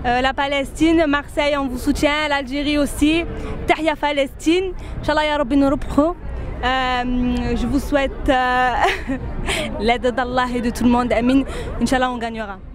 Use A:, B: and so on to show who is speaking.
A: la Palestine, Marseille on vous soutient, l'Algérie aussi. Tahia Palestine, Inch'Allah ya Rabbi nurubkhou. Je vous souhaite l'aide d'Allah et de tout le monde. Amin. Inch'Allah on gagnera.